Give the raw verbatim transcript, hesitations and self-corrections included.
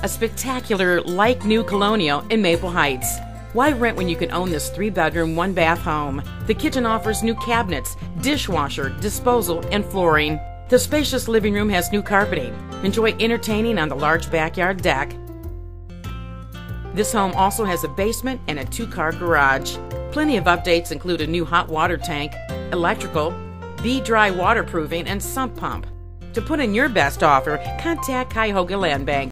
A spectacular, like-new colonial in Maple Heights. Why rent when you can own this three-bedroom, one-bath home? The kitchen offers new cabinets, dishwasher, disposal, and flooring. The spacious living room has new carpeting. Enjoy entertaining on the large backyard deck. This home also has a basement and a two-car garage. Plenty of updates include a new hot water tank, electrical, B-dry waterproofing, and sump pump. To put in your best offer, contact Cuyahoga Land Bank.